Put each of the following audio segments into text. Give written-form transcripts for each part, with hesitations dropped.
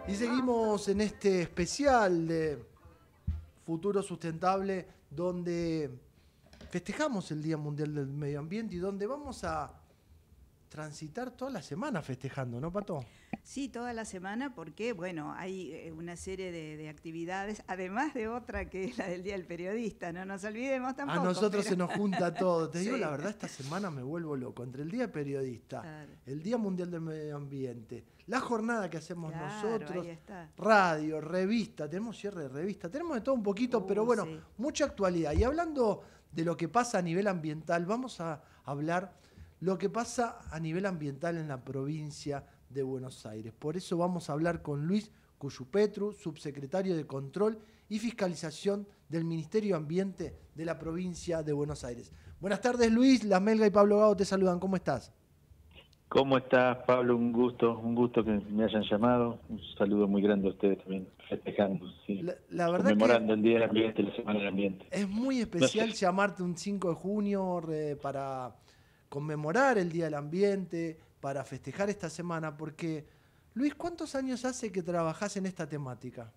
Y seguimos en este especial de Futuro Sustentable, donde festejamos el Día Mundial del Medio Ambiente y donde vamos a transitar toda la semana festejando, ¿no, Pato? Sí, toda la semana porque, bueno, hay una serie de actividades, además de otra que es la del Día del Periodista, no nos olvidemos A tampoco, nosotros pero se nos junta todo. Te digo la sí, verdad, esta semana me vuelvo loco. Entre el Día del Periodista, claro, el Día Mundial del Medio Ambiente, la jornada que hacemos claro, ahí nosotros, está. radio, revista, tenemos cierre de revista, tenemos de todo un poquito, pero bueno, Sí. mucha actualidad. Y hablando de lo que pasa a nivel ambiental, vamos a hablar lo que pasa a nivel ambiental en la provincia de Buenos Aires. Por eso vamos a hablar con Luis Cuyupetru, subsecretario de Control y Fiscalización del Ministerio de Ambiente de la provincia de Buenos Aires. Buenas tardes, Luis. La Melga y Pablo Gago te saludan. ¿Cómo estás? ¿Cómo estás, Pablo? Un gusto que me hayan llamado. Un saludo muy grande a ustedes también, festejando, sí, La verdad que conmemorando el Día del Ambiente, la Semana del Ambiente. es muy No sé, especial llamarte un 5 de junio para conmemorar el Día del Ambiente, para festejar esta semana, porque, Luis, ¿cuántos años hace que trabajás en esta temática?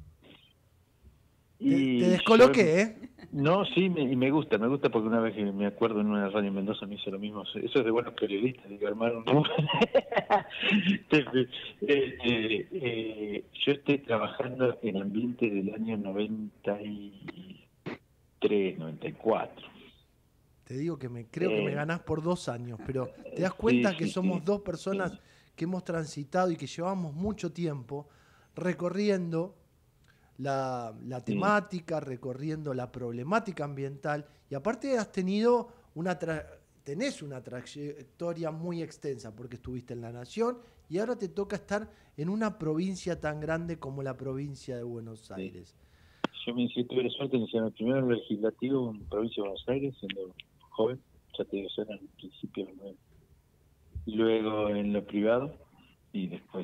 Te y yo, descoloqué, ¿eh? no, sí, me gusta porque una vez que me acuerdo en una radio en Mendoza me hizo lo mismo. Eso es de buenos periodistas, digo, armaron. Yo estoy trabajando en ambiente del año 93, 94. Te digo que creo que me Eh, ganás por 2 años, pero te das sí, cuenta que sí, somos sí. dos personas que hemos transitado y que llevamos mucho tiempo recorriendo la Sí. temática, recorriendo la problemática ambiental y aparte has tenido tenés una trayectoria muy extensa porque estuviste en La Nación y ahora te toca estar en una provincia tan grande como la provincia de Buenos Sí. Aires. Yo tuve la suerte de iniciar primero en lo legislativo en Provincia de Buenos Aires, siendo joven, ya te digo, eso era en el principio de los 9. Luego en lo privado y después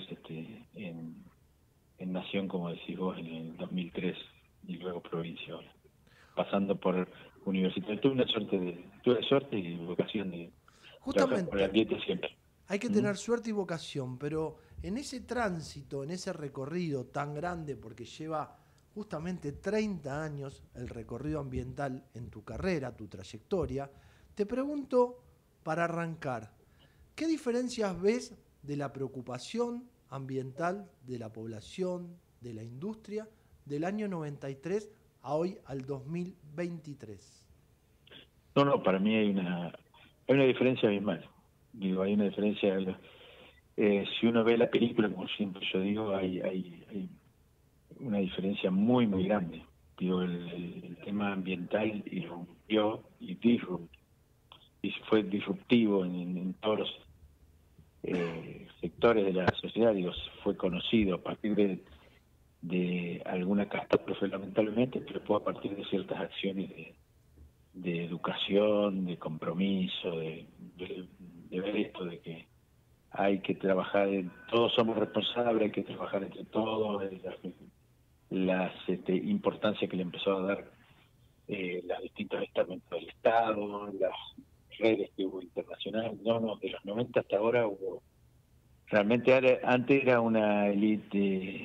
en Nación, como decís vos, en el 2003 y luego provincia ahora. Pasando por universitario. Tuve suerte y vocación de trabajar por el Justamente, ambiente siempre. hay que ¿Mm? tener suerte y vocación, pero en ese tránsito, en ese recorrido tan grande, porque lleva justamente 30 años el recorrido ambiental en tu carrera, tu trayectoria, te pregunto, para arrancar, ¿qué diferencias ves de la preocupación ambiental de la población, de la industria, del año 93 a hoy al 2023? No, no, para mí hay una diferencia abismal. Digo, hay una diferencia. Si uno ve la película, como siempre yo digo, hay una diferencia muy, muy grande. Digo, el tema ambiental irrumpió y fue disruptivo en todos los sectores de la sociedad. Digo, fue conocido a partir de alguna catástrofe, lamentablemente, pero fue a partir de ciertas acciones de educación, de compromiso, de ver esto de que hay que trabajar, todos somos responsables, hay que trabajar entre todos, las importancia que le empezó a dar las distintos estamentos del Estado, las redes que hubo internacionales. No, no, de los 90 hasta ahora hubo, realmente antes era una élite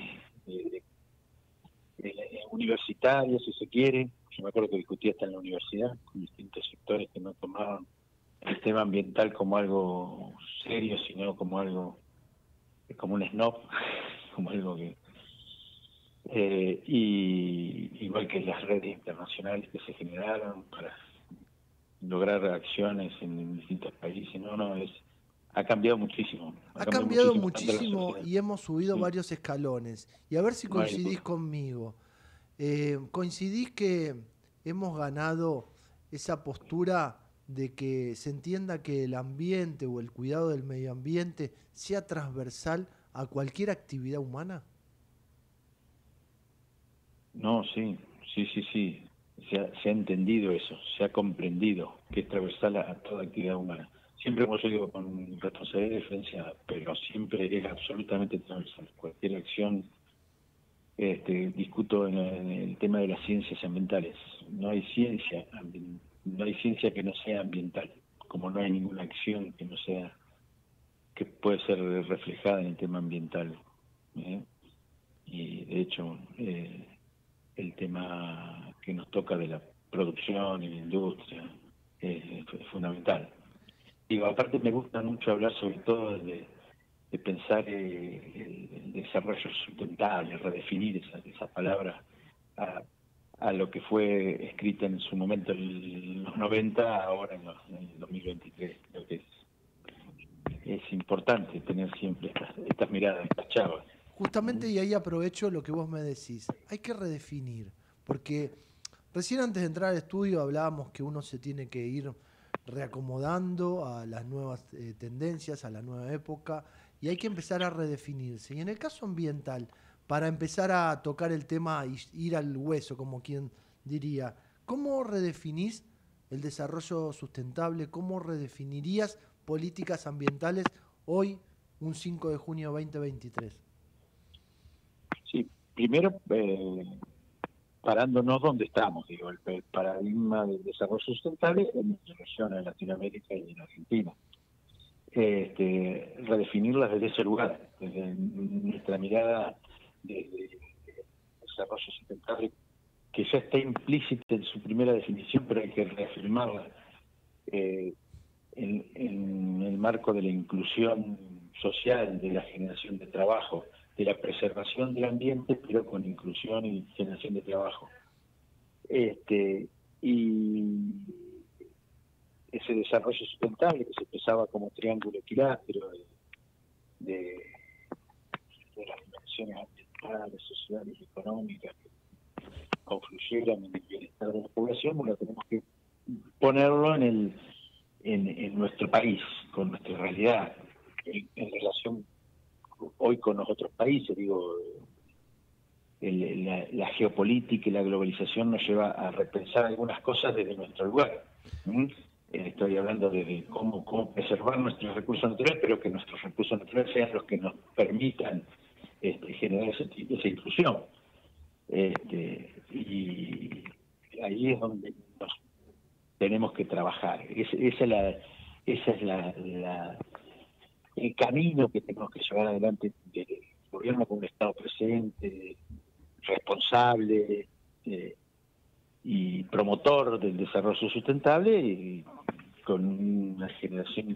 universitaria, si se quiere. Yo me acuerdo que discutía hasta en la universidad con distintos sectores que no tomaban el tema ambiental como algo serio, sino como algo, como un snob, como algo que y igual que las redes internacionales que se generaron para lograr acciones en distintos países. No, no, ha Ha cambiado cambiado muchísimo tanto la muchísimo sociedad. y hemos subido Sí, varios escalones. Y a ver si no hay coincidís duda. conmigo. ¿Coincidís que hemos ganado esa postura de que se entienda que el ambiente o el cuidado del medio ambiente sea transversal a cualquier actividad humana? No, sí, sí, sí, sí. Se ha entendido eso, se ha comprendido que es transversal a toda actividad humana. Siempre, como yo digo, con responsabilidad y diferencia, pero siempre es absolutamente transversal. Cualquier acción, discuto en el tema de las ciencias ambientales. No hay ciencia que no sea ambiental, como no hay ninguna acción que no sea, que puede ser reflejada en el tema ambiental. ¿Eh? y de hecho el tema que nos toca de la producción y la industria es fundamental. Digo, aparte me gusta mucho hablar sobre todo de pensar el desarrollo sustentable, redefinir esa palabra a lo que fue escrita en su momento en los 90, ahora en el 2023. Creo que es importante tener siempre estas miradas, estas chavas. Justamente, y ahí aprovecho lo que vos me decís. Hay que redefinir, porque recién antes de entrar al estudio hablábamos que uno se tiene que ir reacomodando a las nuevas tendencias, a la nueva época, y hay que empezar a redefinirse. Y en el caso ambiental, para empezar a tocar el tema y ir al hueso, como quien diría, ¿cómo redefinís el desarrollo sustentable? ¿Cómo redefinirías políticas ambientales hoy, un 5 de junio 2023? Sí, primero parándonos donde estamos, digo, el paradigma del desarrollo sustentable en nuestra región, en Latinoamérica y en Argentina. Redefinirlas desde ese lugar, desde nuestra mirada de desarrollo sustentable, que ya está implícita en su primera definición, pero hay que reafirmarla en el marco de la inclusión social, de la generación de trabajo, de la preservación del ambiente, pero con inclusión y generación de trabajo. Y ese desarrollo sustentable que se expresaba como triángulo equilátero de las dimensiones ambientales, sociales y económicas que confluyeran en el bienestar de la población, bueno, tenemos que ponerlo en nuestro país, con nuestra realidad, en relación hoy con los otros países. Digo, la geopolítica y la globalización nos lleva a repensar algunas cosas desde nuestro lugar. Estoy hablando de cómo preservar nuestros recursos naturales, pero que nuestros recursos naturales sean los que nos permitan generar esa inclusión. Y ahí es donde nos tenemos que trabajar. Ese es el camino que tenemos que llevar adelante del gobierno con un Estado presente, responsable y promotor del desarrollo sustentable, y con una generación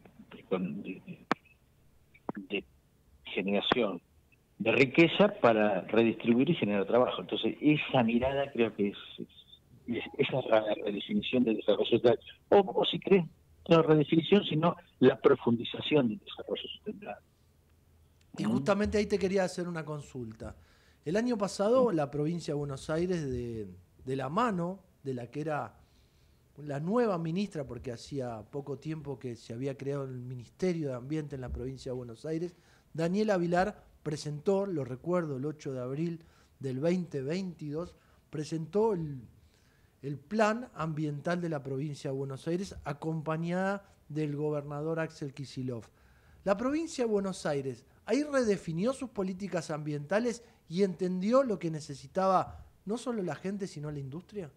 de generación de riqueza para redistribuir y generar trabajo. Entonces, esa mirada creo que esa es la redefinición del desarrollo sustentable. O si crees, no redefinición, sino la profundización del desarrollo sustentable. Y justamente ahí te quería hacer una consulta. El año pasado la provincia de Buenos Aires, de la mano de la que era la nueva ministra, porque hacía poco tiempo que se había creado el Ministerio de Ambiente en la provincia de Buenos Aires, Daniela Vilar presentó, lo recuerdo, el 8 de abril del 2022, presentó el plan ambiental de la provincia de Buenos Aires, acompañada del gobernador Axel Kicillof. La provincia de Buenos Aires ahí redefinió sus políticas ambientales y entendió lo que necesitaba no solo la gente, sino la industria.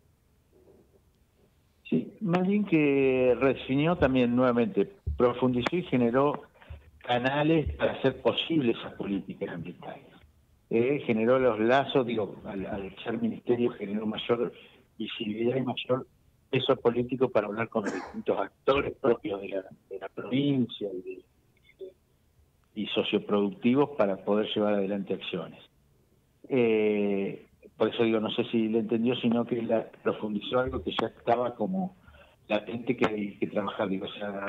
Sí, más bien que redefinió también nuevamente, profundizó y generó canales para hacer posibles esas políticas ambientales. Generó los lazos, digo, al ser ministerio generó mayor visibilidad y mayor peso político para hablar con los distintos actores propios de la provincia y socioproductivos para poder llevar adelante acciones. Por eso digo, no sé si le entendió, sino que la profundizó algo que ya estaba como latente, que hay que trabajar. Digo,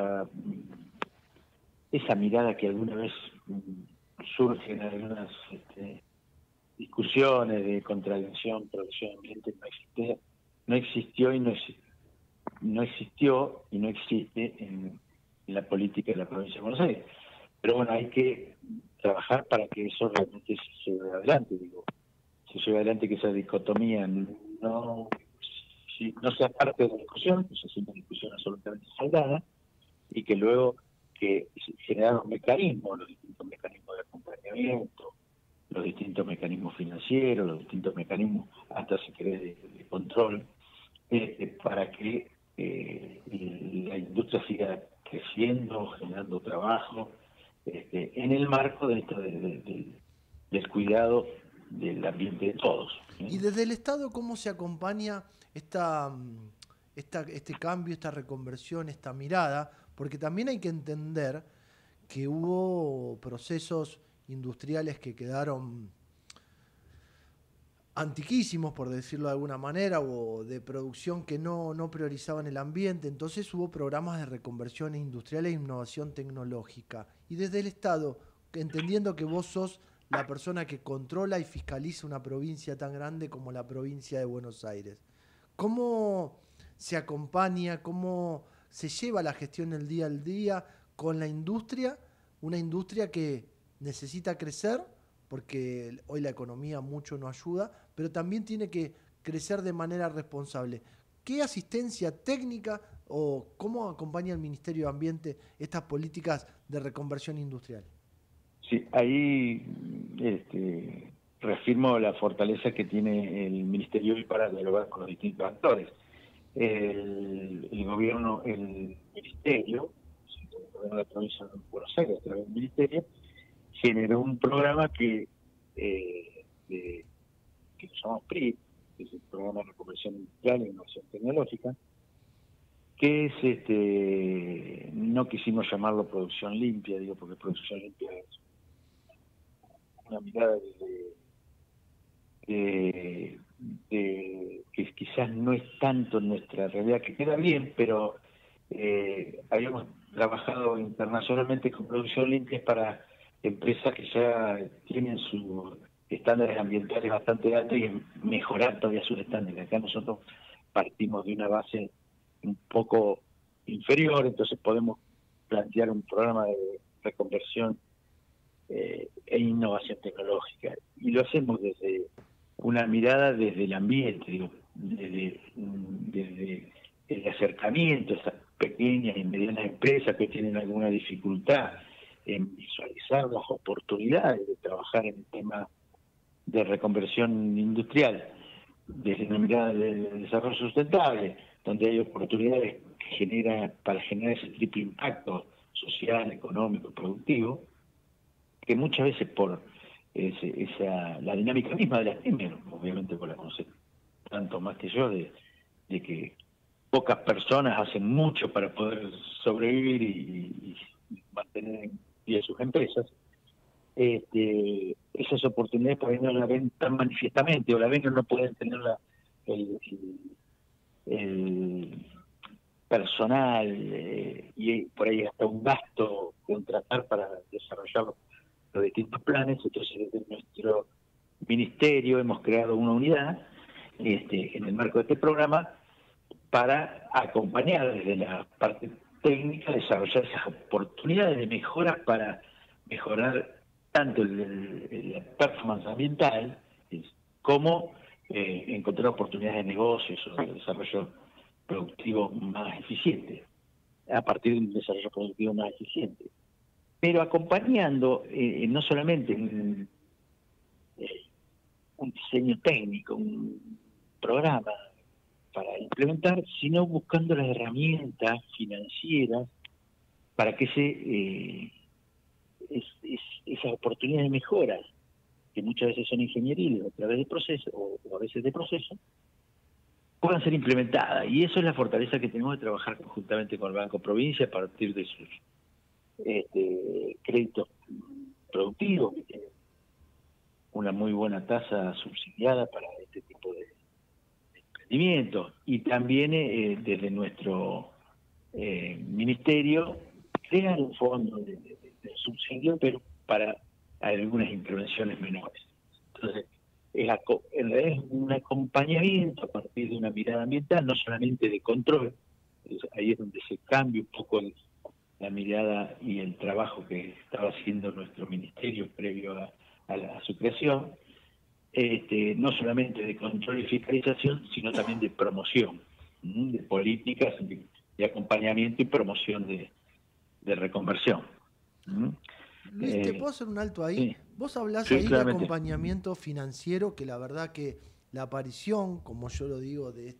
esa mirada que alguna vez surge en algunas discusiones de contradicción, producción ambiente, no existió y no existe en la política de la provincia de Buenos Aires. Pero bueno, hay que trabajar para que eso realmente se lleve adelante, digo. Se lleve adelante, que esa dicotomía no sea parte de la discusión, que sea una discusión absolutamente saldada, y que luego que generar los distintos mecanismos de acompañamiento, los distintos mecanismos financieros, los distintos mecanismos, hasta si querés, de control, para que la industria siga creciendo, generando trabajo, en el marco de esto del cuidado del ambiente de todos. Y desde el Estado, ¿cómo se acompaña este cambio, esta reconversión, esta mirada? Porque también hay que entender que hubo procesos industriales que quedaron antiquísimos, por decirlo de alguna manera, o de producción que no priorizaban el ambiente. Entonces hubo programas de reconversión industrial e innovación tecnológica. Y desde el Estado, entendiendo que vos sos la persona que controla y fiscaliza una provincia tan grande como la provincia de Buenos Aires, ¿cómo se acompaña, cómo se lleva la gestión el día al día con la industria? Una industria que necesita crecer, porque hoy la economía mucho no ayuda, pero también tiene que crecer de manera responsable. ¿Qué asistencia técnica o cómo acompaña el Ministerio de Ambiente estas políticas de reconversión industrial? Sí, ahí reafirmo la fortaleza que tiene el Ministerio para dialogar con los distintos actores. El gobierno, el Ministerio, el gobierno de la provincia de Buenos Aires, a través del Ministerio, generó un programa que llamamos PRI, que es el Programa de Reconversión Industrial e Innovación Tecnológica, que es, no quisimos llamarlo producción limpia, digo, porque producción limpia es una mirada que quizás no es tanto nuestra realidad, que queda bien, pero habíamos trabajado internacionalmente con producción limpia para empresas que ya tienen sus estándares ambientales bastante altos y mejorar todavía sus estándares. Acá nosotros partimos de una base un poco inferior, entonces podemos plantear un programa de reconversión e innovación tecnológica. Y lo hacemos desde una mirada desde el ambiente, digo, desde el acercamiento a esas pequeñas y medianas empresas que tienen alguna dificultad en visualizar las oportunidades de trabajar en el tema de reconversión industrial, desde una mirada del desarrollo sustentable, donde hay oportunidades para generar ese triple impacto social, económico y productivo, que muchas veces por la dinámica misma de las pymes, obviamente por la conocer tanto más que yo, de que pocas personas hacen mucho para poder sobrevivir y mantener en pie sus empresas, esas oportunidades por ahí no la ven tan manifiestamente, o la ven que no pueden tener el personal y por ahí hasta un gasto contratar para desarrollar los distintos planes. Entonces desde nuestro ministerio hemos creado una unidad en el marco de este programa para acompañar desde la parte técnica, desarrollar esas oportunidades de mejoras para mejorar tanto la performance ambiental como encontrar oportunidades de negocios o de desarrollo productivo más eficiente, a partir de un desarrollo productivo más eficiente. Pero acompañando no solamente un diseño técnico, un programa para implementar, sino buscando las herramientas financieras para que esas oportunidades de mejora, que muchas veces son ingenieriles a través de proceso o a veces de proceso, puedan ser implementadas. Y eso es la fortaleza que tenemos de trabajar conjuntamente con el Banco Provincia a partir de sus créditos productivos, que tienen una muy buena tasa subsidiada para este tipo de emprendimientos. Y también desde nuestro ministerio crear un fondo de subsidio, pero para algunas intervenciones menores. Entonces, en realidad es un acompañamiento a partir de una mirada ambiental, no solamente de control. Ahí es donde se cambia un poco la mirada y el trabajo que estaba haciendo nuestro ministerio previo a su creación, no solamente de control y fiscalización, sino también de promoción, de políticas de acompañamiento y promoción de reconversión. Luis, ¿te puedo hacer un alto ahí? Sí. Vos hablás Sí, ahí claramente. de acompañamiento financiero, que la verdad que la aparición, como yo lo digo, de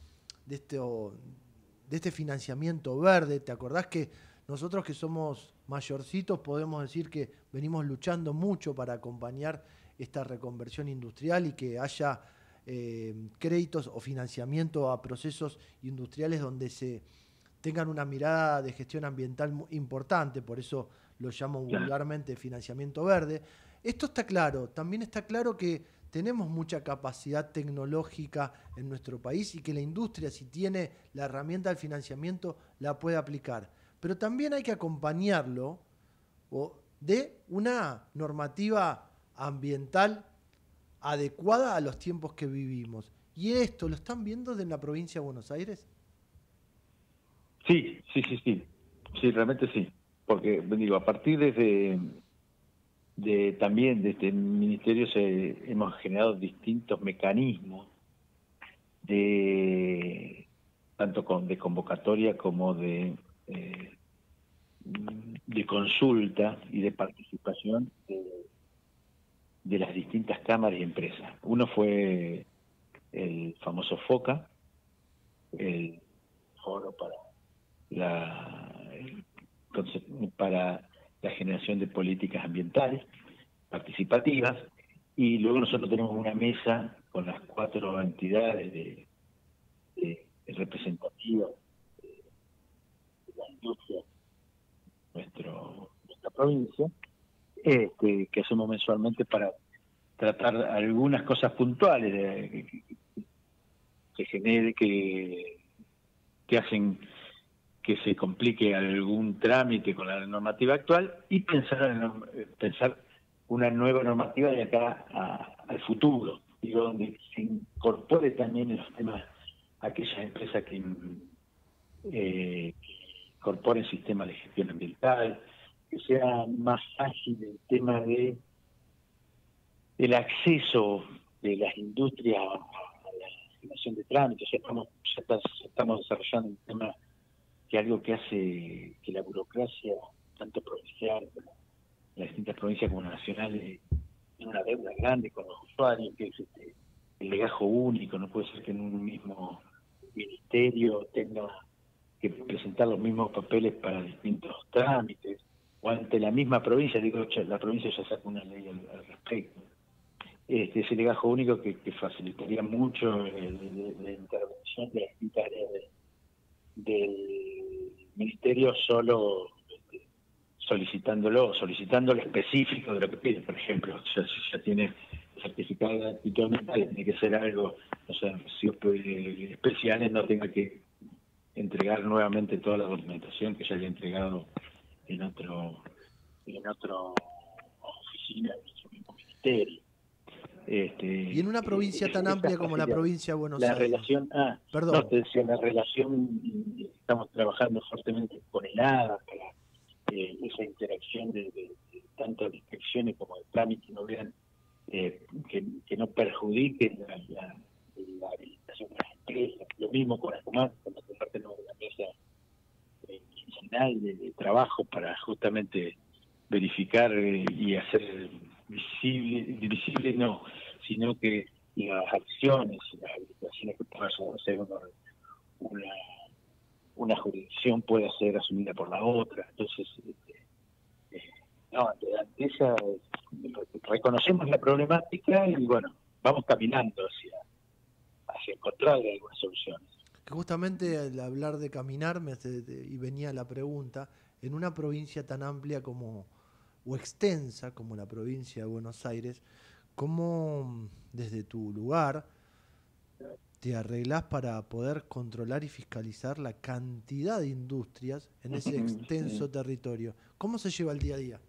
este financiamiento verde, ¿te acordás que nosotros que somos mayorcitos podemos decir que venimos luchando mucho para acompañar esta reconversión industrial y que haya créditos o financiamiento a procesos industriales donde se tengan una mirada de gestión ambiental importante, por eso lo llamo vulgarmente financiamiento verde. Esto está claro, también está claro que tenemos mucha capacidad tecnológica en nuestro país y que la industria, si tiene la herramienta del financiamiento, la puede aplicar. Pero también hay que acompañarlo de una normativa ambiental adecuada a los tiempos que vivimos. ¿Y esto lo están viendo en la provincia de Buenos Aires? Sí, realmente sí. Porque, digo, a partir también de este ministerio hemos generado distintos mecanismos tanto de convocatoria como de consulta y de participación de las distintas cámaras y empresas. Uno fue el famoso FOCA, el Foro para la generación de políticas ambientales participativas, y luego nosotros tenemos una mesa con las 4 entidades representativas de la industria de nuestra provincia, que hacemos mensualmente para tratar algunas cosas puntuales que hacen que se complique algún trámite con la normativa actual, y pensar una nueva normativa de acá al futuro, digo, donde se incorpore también en los temas aquellas empresas que incorporen sistemas de gestión ambiental, que sea más ágil el tema del acceso de las industrias a la generación de trámites. Estamos desarrollando un tema que algo que hace que la burocracia, tanto provincial, las distintas provincias como nacionales, tiene una deuda grande con los usuarios, que es el legajo único. No puede ser que en un mismo ministerio tenga que presentar los mismos papeles para distintos trámites, o ante la misma provincia. Digo, la provincia ya saca una ley al respecto. Ese legajo único que facilitaría mucho la intervención de las distintas áreas del ministerio, solo solicitando lo específico de lo que pide. Por ejemplo, si ya tiene certificado de actitud ambiental, tiene que ser algo, o sea, residuos especiales, no tenga que entregar nuevamente toda la documentación que ya había entregado en otra oficina de nuestro mismo ministerio. Y en una provincia tan amplia como la provincia de Buenos Aires. Perdón. No, te decía, la relación, estamos trabajando fuertemente con el ADA para esa interacción de tanto de inspecciones como de trámites no vean que no perjudiquen la habilitación de las empresas. Lo mismo con la comarca, cuando compartimos una mesa quincenal de trabajo para justamente verificar y hacer visible no, sino que las acciones, las habilitaciones que pueda hacer una jurisdicción puede ser asumida por la otra. Entonces, ante esa, reconocemos la problemática y bueno, vamos caminando hacia encontrar algunas soluciones. Que justamente al hablar de caminar y venía la pregunta, en una provincia tan amplia o extensa como la provincia de Buenos Aires, ¿cómo desde tu lugar te arreglás para poder controlar y fiscalizar la cantidad de industrias en ese extenso territorio? ¿Cómo se lleva el día a día?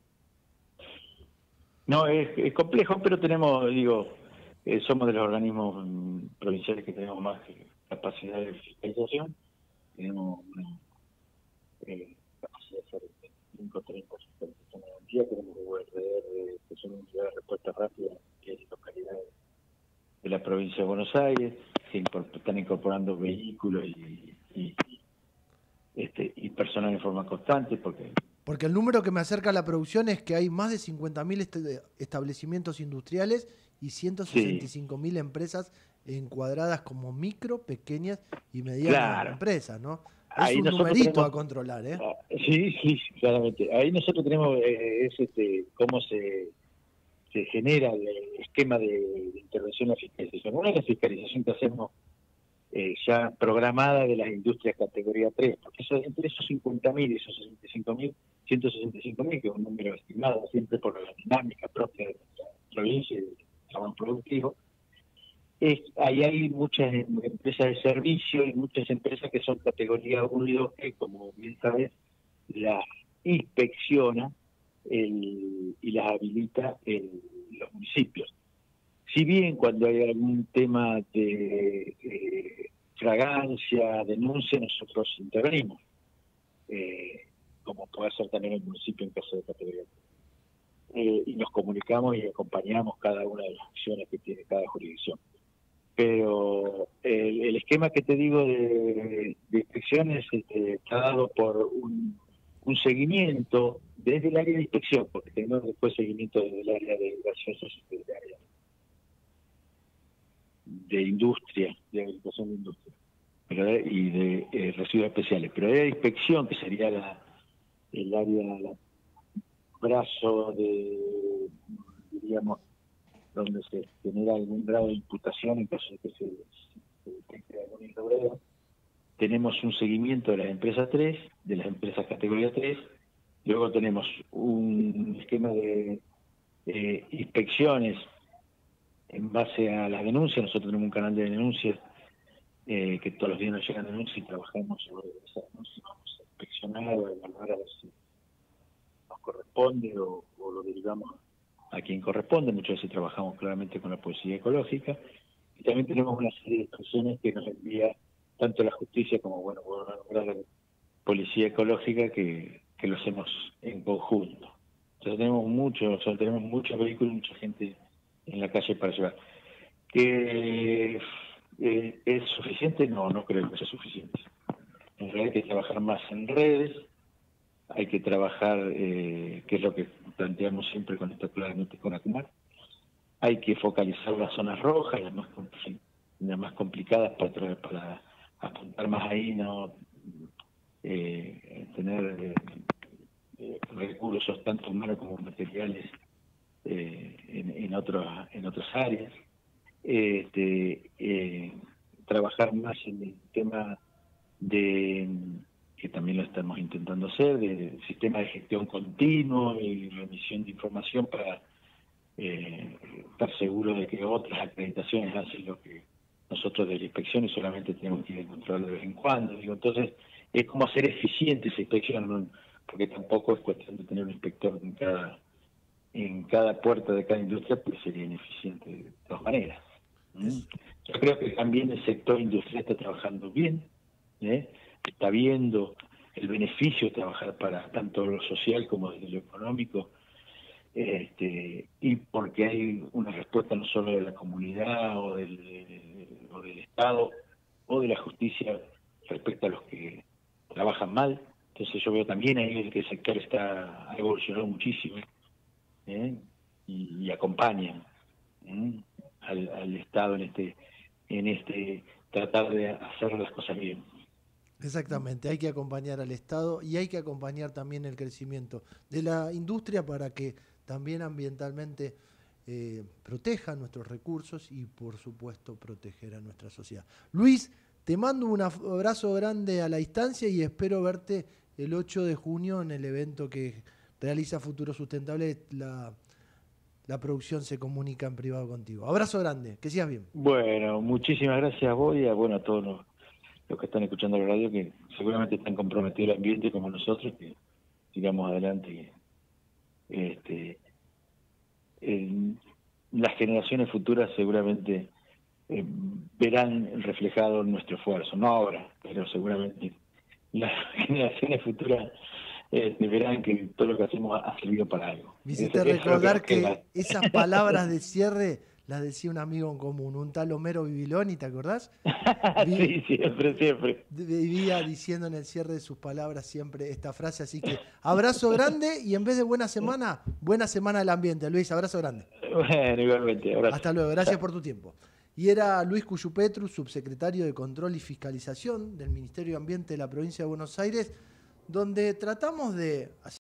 No, es complejo, pero somos de los organismos provinciales que tenemos más capacidad de fiscalización. Tenemos una capacidad de hacer 25 30 fiscalizaciones al día. Tenemos URR, que son unidades de respuesta rápida, que es localidad de la provincia de Buenos Aires. Están incorporando vehículos y personal en forma constante, porque el número que me acerca a la producción es que hay más de 50.000 establecimientos industriales y 165.000 empresas encuadradas como micro, pequeñas y medianas empresas, ¿no? Es ahí un numerito a controlar, ¿eh? Sí, claramente. Ahí nosotros tenemos cómo se genera esquema de intervención en la fiscalización. Una es la fiscalización que hacemos ya programada de las industrias categoría 3, porque entre esos 50.000 y esos 65.000, 165.000, que es un número estimado siempre por la dinámica propia de la provincia y del trabajo productivo, ahí hay muchas empresas de servicio y muchas empresas que son categoría 1 y 2, que como bien sabes, las inspecciona y las habilita en los municipios. Si bien cuando hay algún tema de fragancia, denuncia, nosotros intervenimos, como puede ser también el municipio en caso de categoría. Y nos comunicamos y acompañamos cada una de las acciones que tiene cada jurisdicción. Pero el esquema que te digo de inspecciones está dado por un seguimiento desde el área de inspección, porque tenemos después seguimiento desde el área de gaseosos y desde el área de industria, de habilitación de industria y de residuos especiales. Pero el área de inspección, que sería el área, brazo de, diríamos, donde se genera algún grado de imputación en caso de que se detecte algún irregularidad, tenemos un seguimiento de las empresas 3, de las empresas categoría 3, luego tenemos un esquema de inspecciones en base a las denuncias. Nosotros tenemos un canal de denuncias que todos los días nos llegan denuncias y trabajamos sobre esas denuncias, vamos a inspeccionar o a evaluar a ver si nos corresponde o lo derivamos a quien corresponde. Muchas veces trabajamos claramente con la policía ecológica y también tenemos una serie de instrucciones que nos envía tanto la justicia como, bueno, la policía ecológica, que lo hacemos en conjunto. Entonces tenemos muchos vehículos, mucha gente en la calle para llevar. ¿Que es suficiente? No creo que sea suficiente. En realidad hay que trabajar más en redes, hay que trabajar, que es lo que planteamos siempre con esto claramente con ACUMAR, hay que focalizar las zonas rojas, las más complicadas para apuntar más ahí, no tener recursos tanto humanos como materiales en otras áreas, trabajar más en el tema de, que también lo estamos intentando hacer, del sistema de gestión continuo y remisión de información para estar seguro de que otras acreditaciones hacen lo que nosotros de la inspección y solamente tenemos que ir a controlar de vez en cuando. Entonces, es como hacer eficiente esa inspección, ¿no? Porque tampoco es cuestión de tener un inspector en cada puerta de cada industria, pues sería ineficiente de todas maneras. Yo creo que también el sector industrial está trabajando bien, está viendo el beneficio de trabajar para tanto lo social como desde lo económico, y porque hay una respuesta no solo de la comunidad o del Estado o de la justicia respecto a los que trabajan mal. Entonces yo veo también ahí que el sector ha evolucionado muchísimo, y acompaña al Estado en este tratar de hacer las cosas bien. Exactamente, hay que acompañar al Estado y hay que acompañar también el crecimiento de la industria para que también ambientalmente proteja nuestros recursos y por supuesto proteger a nuestra sociedad. Luis, te mando un abrazo grande a la distancia y espero verte el 8 de junio en el evento que realiza Futuro Sustentable. La producción se comunica en privado contigo. Abrazo grande, que sigas bien. Bueno, muchísimas gracias a vos y a todos los que están escuchando la radio, que seguramente están comprometidos al ambiente como nosotros, que sigamos adelante. Las generaciones futuras seguramente verán reflejado nuestro esfuerzo, no ahora, pero seguramente las generaciones futuras verán que todo lo que hacemos ha servido para algo. Me hiciste recordar que esas palabras de cierre las decía un amigo en común, un tal Homero Bibiloni, ¿te acordás? Sí, siempre. Vivía diciendo en el cierre de sus palabras siempre esta frase, así que abrazo grande y en vez de buena semana del ambiente. Luis, abrazo grande. Bueno, igualmente, abrazo. Hasta luego, gracias por tu tiempo. Y era Luis Cuyupetru, subsecretario de Control y Fiscalización del Ministerio de Ambiente de la provincia de Buenos Aires, donde tratamos de